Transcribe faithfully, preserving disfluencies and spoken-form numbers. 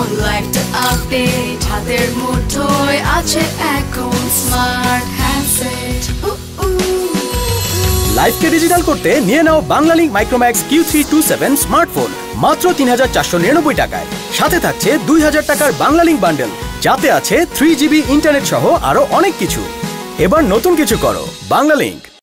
লাইফটা আপডেট হাতের মুঠোয় আছে এখন স্মার্ট হ্যান্ডসেট। লাইফকে ডিজিটাল করতে নিয়ে নাও Banglalink Micromax Q three two seven smartphone মাত্র তিন হাজার চারশো নিরানব্বই টাকায়। সাথে থাকছে দুই হাজার টাকার বাংলালিংক বান্ডেল, যাতে আছে থ্রি জিবি ইন্টারনেট সহ আরো অনেক কিছু। এবার নতুন কিছু করো বাংলালিংক।